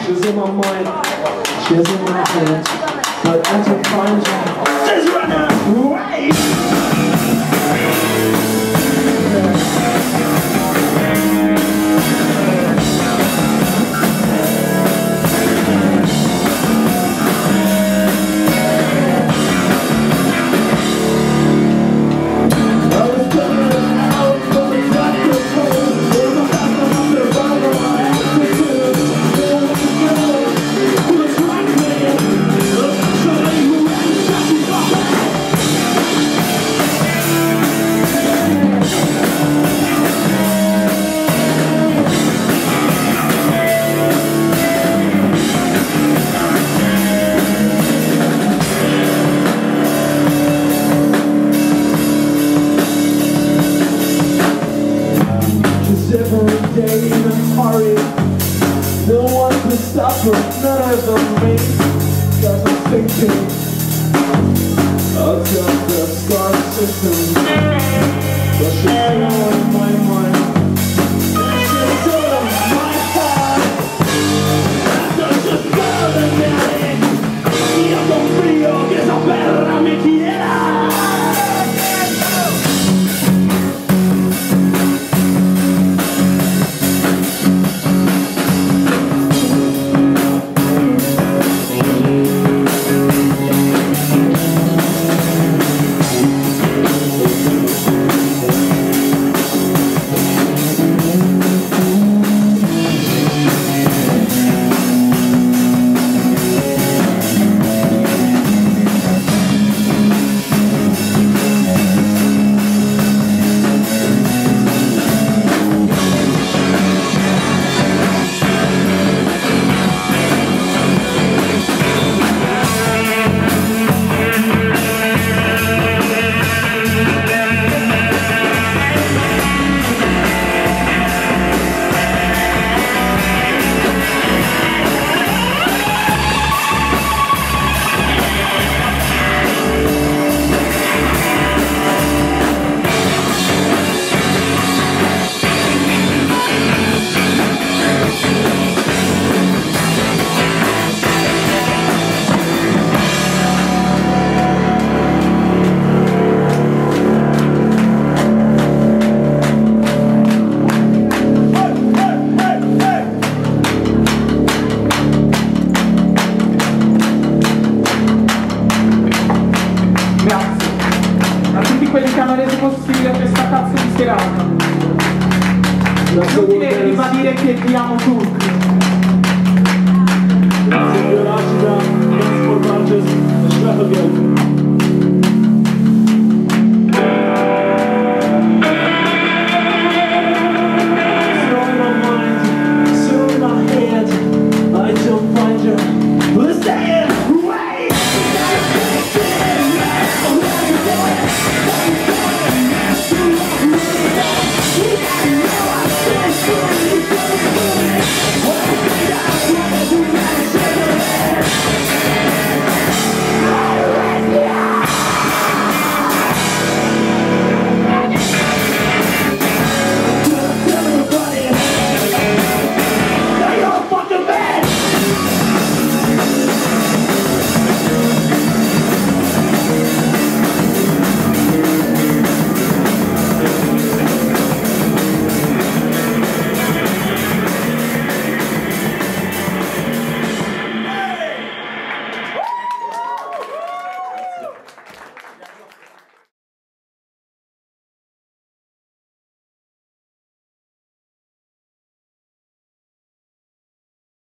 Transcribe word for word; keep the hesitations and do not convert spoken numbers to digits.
She's in my mind, she's in my head, but as I find her, just run away! Every day in a hurry, no one can stop her, none of them me, cause I'm thinking of just the scar system, but she's still in my mind, she's still on my side, esto es extraordinario, y yo confío que esa perra me quiera. Inutile ribadire che vi amo tutti. Grazie, Giovani, grazie for